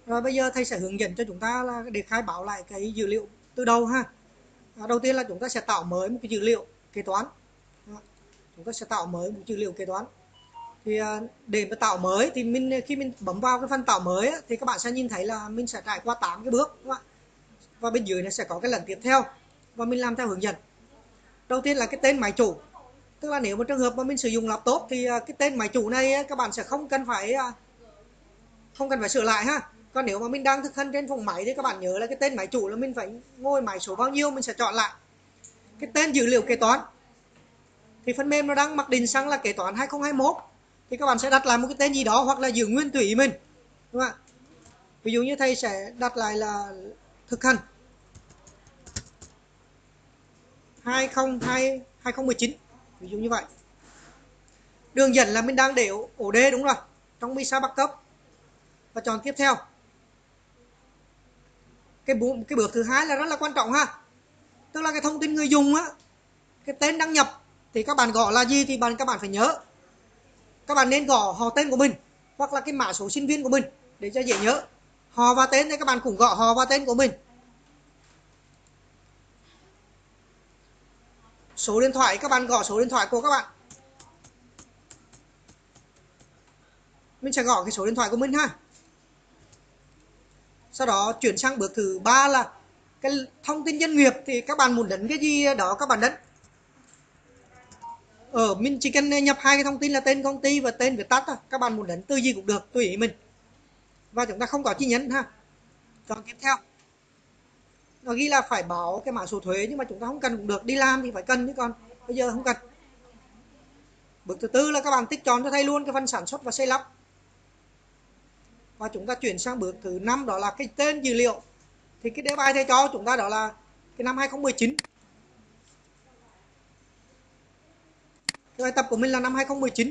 Rồi bây giờ thầy sẽ hướng dẫn cho chúng ta là để khai báo lại cái dữ liệu từ đầu ha. Đầu tiên là chúng ta sẽ tạo mới một cái dữ liệu kế toán. Chúng ta sẽ tạo mới một dữ liệu kế toán. Thì để mà tạo mới thì khi mình bấm vào cái phần tạo mới thì các bạn sẽ nhìn thấy là mình sẽ trải qua 8 cái bước, đúng không ạ? Và bên dưới nó sẽ có cái lần tiếp theo và mình làm theo hướng dẫn. Đầu tiên là cái tên máy chủ. Tức là nếu mà trường hợp mà mình sử dụng laptop thì cái tên máy chủ này các bạn sẽ không cần phải sửa lại ha. Còn nếu mà mình đang thực hành trên phòng máy thì các bạn nhớ là cái tên máy chủ là mình phải ngồi máy số bao nhiêu mình sẽ chọn lại. Cái tên dữ liệu kế toán thì phần mềm nó đang mặc định sang là kế toán 2021 thì các bạn sẽ đặt lại một cái tên gì đó hoặc là giữ nguyên tùy mình, đúng không ạ? Ví dụ như thầy sẽ đặt lại là thực hành 2020 2019, ví dụ như vậy. Đường dẫn là mình đang để ổ D, đúng rồi, trong Misa Backup và chọn tiếp theo. Cái bước thứ hai là rất là quan trọng ha, tức là cái thông tin người dùng á, cái tên đăng nhập thì các bạn gõ là gì thì các bạn phải nhớ. Các bạn nên gõ họ tên của mình hoặc là cái mã số sinh viên của mình để cho dễ nhớ. Họ và tên thì các bạn cũng gõ họ và tên của mình. Số điện thoại các bạn gõ số điện thoại của các bạn. Mình sẽ gõ cái số điện thoại của mình ha. Sau đó chuyển sang bước thứ ba là cái thông tin doanh nghiệp thì các bạn muốn đánh cái gì đó các bạn đánh. Mình chỉ cần nhập hai cái thông tin là tên công ty và tên viết tắt thôi. Các bạn muốn đánh từ gì cũng được, tùy ý mình. Và chúng ta không có chi nhánh ha. Chọn tiếp theo. Nó ghi là phải báo cái mã số thuế nhưng mà chúng ta không cần cũng được, đi làm thì phải cần chứ còn bây giờ không cần. Bước thứ tư là các bạn tích chọn cho thầy luôn cái phần sản xuất và xây lắp. Và chúng ta chuyển sang bước thứ 5 đó là cái tên dữ liệu. Thì cái đề bài thầy cho chúng ta đó là cái năm 2019. Cái bài tập của mình là năm 2019.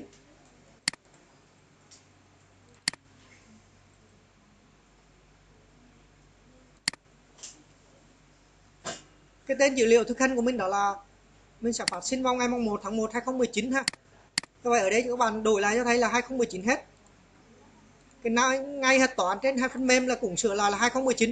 Cái tên dữ liệu thực hành của mình đó là mình sẽ phát sinh vào ngày 1 tháng 1 2019 ha. Như vậy ở đây các bạn đổi lại cho thấy là 2019 hết. Cái ngày hết toán trên hai phần mềm là cũng sửa lại là 2019.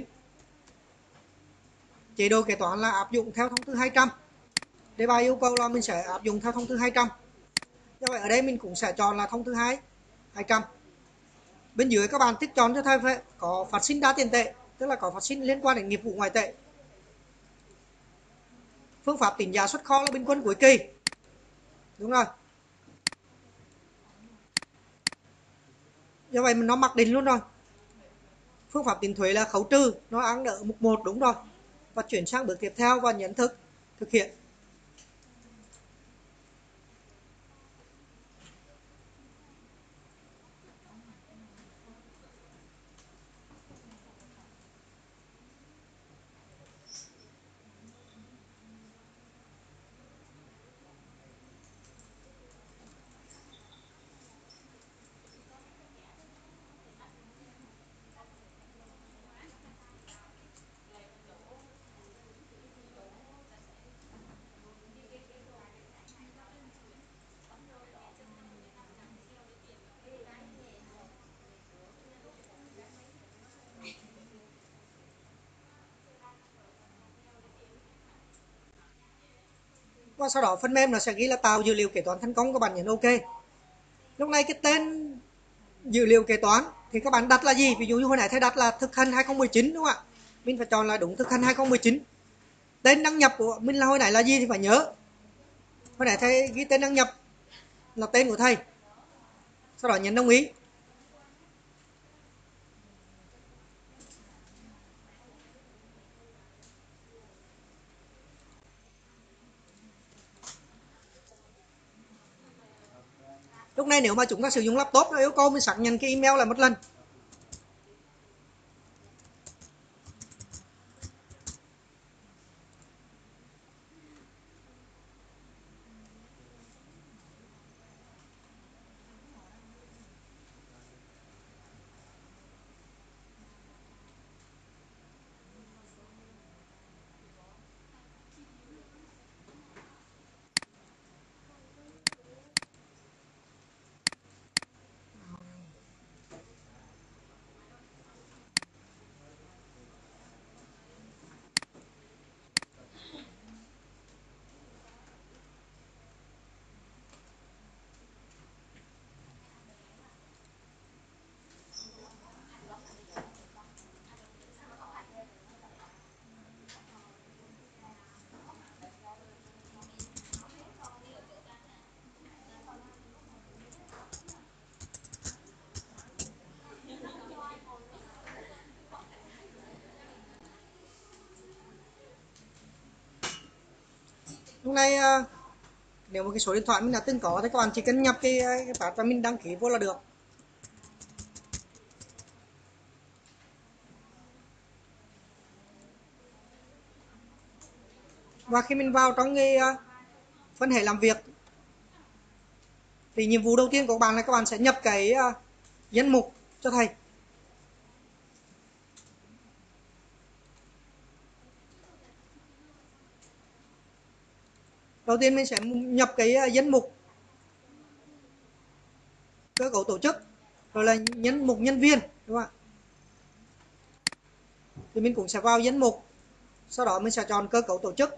Chế độ kế toán là áp dụng theo thông tư 200. Đề bài yêu cầu là mình sẽ áp dụng theo thông tư 200. Như vậy ở đây mình cũng sẽ chọn là thông tư 200. Bên dưới các bạn tích chọn cho thầy phải có phát sinh đa tiền tệ, tức là có phát sinh liên quan đến nghiệp vụ ngoại tệ. Phương pháp tính giá xuất kho là bình quân cuối kỳ. Đúng rồi. Như vậy mình nó mặc định luôn rồi. Phương pháp tính thuế là khấu trừ, nó ăn ở mục 1 đúng rồi. Và chuyển sang bước tiếp theo và nhấn thực hiện. Và sau đó phần mềm nó sẽ ghi là tạo dữ liệu kế toán thành công, các bạn nhấn OK. Lúc này cái tên dữ liệu kế toán thì các bạn đặt là gì? Ví dụ như hồi nãy thầy đặt là thực hành 2019 đúng không ạ? Mình phải chọn là đúng thực hành 2019. Tên đăng nhập của mình là hồi nãy là gì thì phải nhớ. Hồi nãy thầy ghi tên đăng nhập là tên của thầy. Sau đó nhấn đồng ý. Lúc này nếu mà chúng ta sử dụng laptop nó yêu cầu mình xác nhận cái email là một lần. Lúc này nếu mà cái số điện thoại mình đã từng có thì các bạn chỉ cần nhập cái phát và mình đăng ký vô là được. Và khi mình vào trong cái phân hệ làm việc thì nhiệm vụ đầu tiên của các bạn là các bạn sẽ nhập cái danh mục cho thầy. Đầu tiên mình sẽ nhập cái danh mục cơ cấu tổ chức, rồi là danh mục nhân viên, đúng không ạ? Thì mình cũng sẽ vào danh mục, sau đó mình sẽ chọn cơ cấu tổ chức.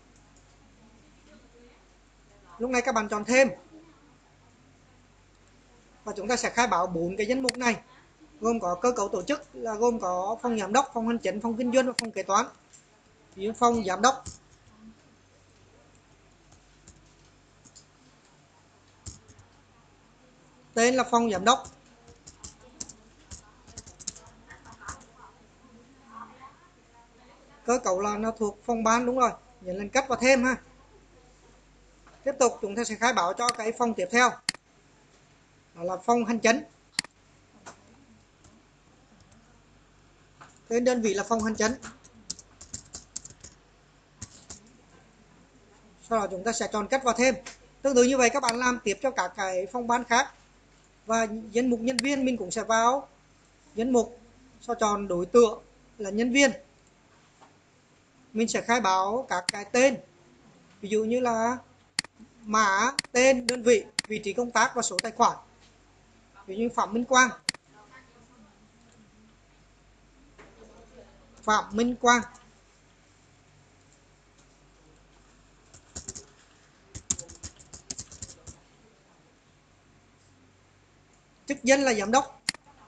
Lúc này các bạn chọn thêm và chúng ta sẽ khai báo 4 cái danh mục này, gồm có cơ cấu tổ chức là gồm có phòng giám đốc, phòng hành chính, phòng kinh doanh và phòng kế toán. Ví dụ phòng giám đốc tên là phòng giám đốc, cơ cấu là nó thuộc phòng ban, đúng rồi, nhấn lên cắt và thêm ha. Tiếp tục chúng ta sẽ khai báo cho cái phòng tiếp theo, đó là phòng hành chính, tên đơn vị là phòng hành chính. Sau đó chúng ta sẽ chọn cắt và thêm. Tương tự như vậy các bạn làm tiếp cho các cái phòng ban khác. Và danh mục nhân viên mình cũng sẽ vào danh mục, sau chọn đối tượng là nhân viên. Mình sẽ khai báo các cái tên, ví dụ như là mã, tên, đơn vị, vị trí công tác và số tài khoản. Ví dụ như Phạm Minh Quang. Phạm Minh Quang. Chức danh là giám đốc.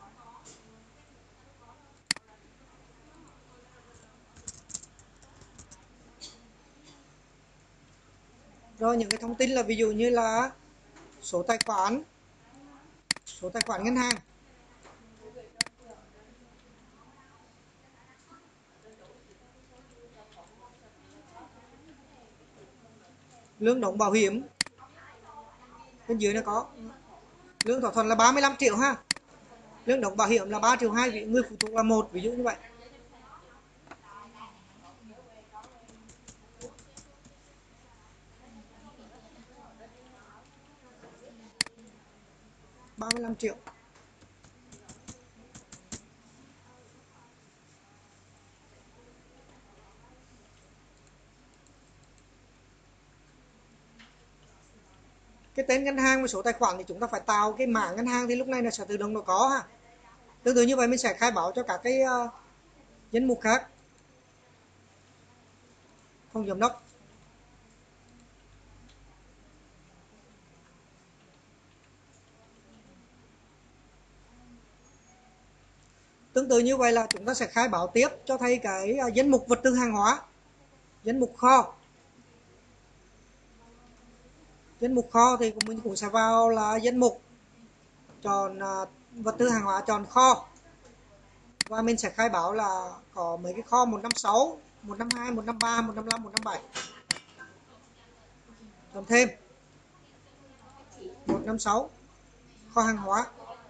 Rồi những cái thông tin là ví dụ như là số tài khoản ngân hàng, lương đóng bảo hiểm, bên dưới nó có lương thỏa thuận là 35 triệu ha, lương đóng bảo hiểm là 3,2 triệu, vì người phụ thuộc là 1, ví dụ như vậy. $35 triệu. Cái tên ngân hàng và số tài khoản thì chúng ta phải tạo cái mã ngân hàng, thì lúc này nó sẽ tự động nó có ha. Tương tự như vậy mình sẽ khai báo cho các cái danh mục khác. Phòng giám đốc, tương tự như vậy là chúng ta sẽ khai báo tiếp cho thầy cái danh mục vật tư hàng hóa, danh mục kho. Danh mục kho thì mình cũng sẽ vào là danh mục, chọn vật tư hàng hóa, chọn kho, và mình sẽ khai báo là có mấy cái kho 156, 152, 153, 155, 157. Chọn thêm 156 kho hàng hóa.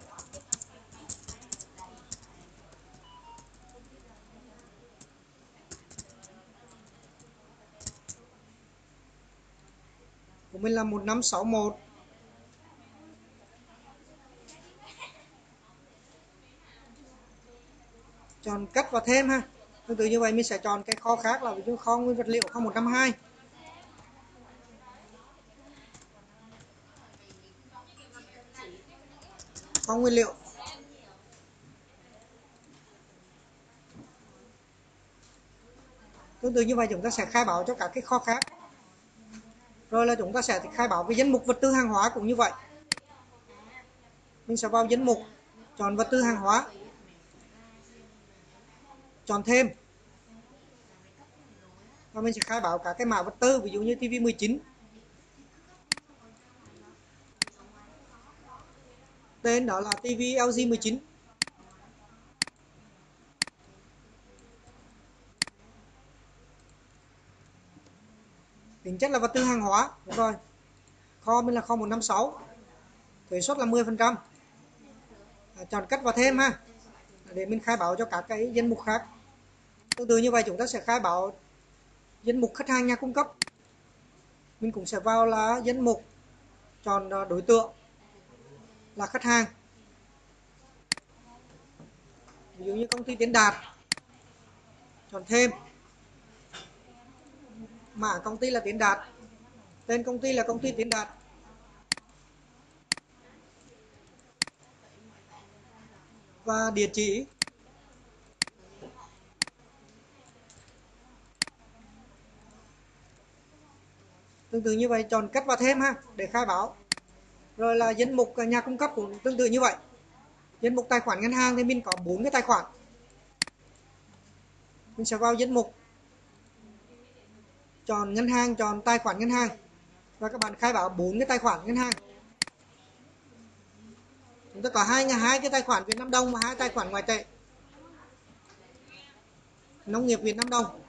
Của mình là 1561. Chọn cắt và thêm ha. Tương tự như vậy mình sẽ chọn cái kho khác là ví dụ kho nguyên vật liệu, kho 152. Kho nguyên liệu. Tương tự như vậy chúng ta sẽ khai báo cho các cái kho khác. Rồi là chúng ta sẽ khai báo cái danh mục vật tư hàng hóa cũng như vậy. Mình sẽ vào danh mục, chọn vật tư hàng hóa, chọn thêm, và mình sẽ khai báo các cái mã vật tư, ví dụ như TV 19, tên đó là TV LG 19. Tính chất là vật tư hàng hóa, đúng rồi. Kho mình là kho 156, thuế suất là 10%. Chọn cắt và thêm ha, để mình khai báo cho các cái danh mục khác. Tương tự như vậy chúng ta sẽ khai báo danh mục khách hàng nhà cung cấp. Mình cũng sẽ vào là danh mục, chọn đối tượng là khách hàng. Ví dụ như công ty Tiến Đạt, chọn thêm, mã công ty là Tiến Đạt, tên công ty là công ty Tiến Đạt. Và địa chỉ. Tương tự như vậy chọn cắt và thêm ha, để khai báo. Rồi là danh mục nhà cung cấp cũng tương tự như vậy. Danh mục tài khoản ngân hàng thì mình có 4 cái tài khoản. Mình sẽ vào danh mục, chọn ngân hàng, chọn tài khoản ngân hàng, và các bạn khai báo 4 cái tài khoản ngân hàng. Chúng ta có hai cái tài khoản Việt Nam đồng và 2 tài khoản ngoại tệ. Nông nghiệp Việt Nam đồng,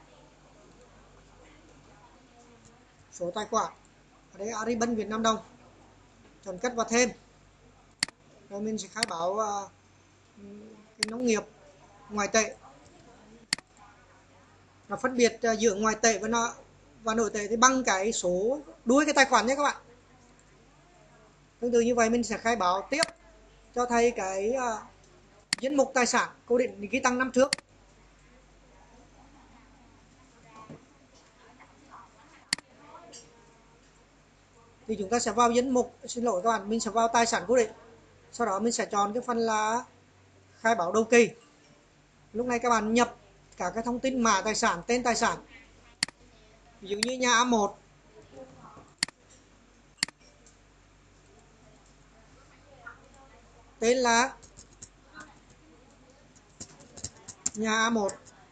số tài khoản ở đây Agribank Việt Nam đồng, chọn cắt và thêm. Rồi mình sẽ khai báo cái nông nghiệp ngoại tệ. Nó phân biệt giữa ngoại tệ và nội tệ thì bằng cái số đuôi cái tài khoản nhé các bạn. Tương tự như vậy mình sẽ khai báo tiếp cho thầy cái danh mục tài sản cố định ghi tăng năm trước. Thì chúng ta sẽ vào danh mục, xin lỗi các bạn, mình sẽ vào tài sản cố định. Sau đó mình sẽ chọn cái phần là khai báo đầu kỳ. Lúc này các bạn nhập cả cái thông tin mã tài sản, tên tài sản. Ví dụ như nhà A1, tên là nhà A1,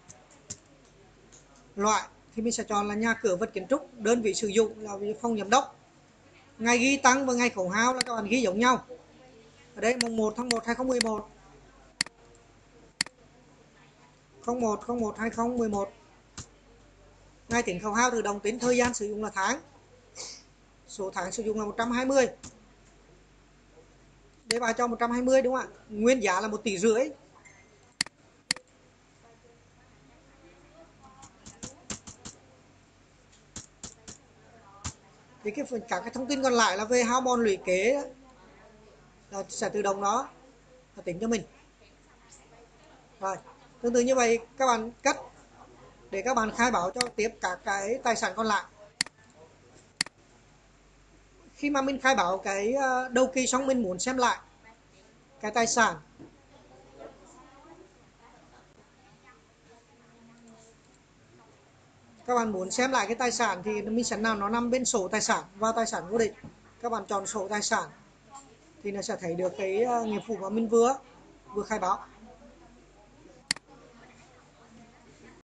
loại thì mình sẽ chọn là nhà cửa vật kiến trúc, đơn vị sử dụng là phòng giám đốc. Ngày ghi tăng và ngày khấu hao là các bạn ghi giống nhau. Ở đây mùng 1 tháng 1 2011, 01 2011. Ngày tính khấu hao tự động tính, thời gian sử dụng là tháng, số tháng sử dụng là 120. Để bài cho 120 đúng không ạ? Nguyên giá là 1,5 tỷ. Thì các cái thông tin còn lại là về hao mòn lũy kế là sẽ tự động đó là tính cho mình. Rồi, tương tự như vậy các bạn cắt để các bạn khai báo cho tiếp các cái tài sản còn lại. Khi mà mình khai báo cái đầu kỳ xong mình muốn xem lại cái tài sản, các bạn muốn xem lại cái tài sản thì mình sẽ nó nằm bên sổ tài sản, vào tài sản cố định, các bạn chọn sổ tài sản thì nó sẽ thấy được cái nghiệp vụ mà mình vừa khai báo.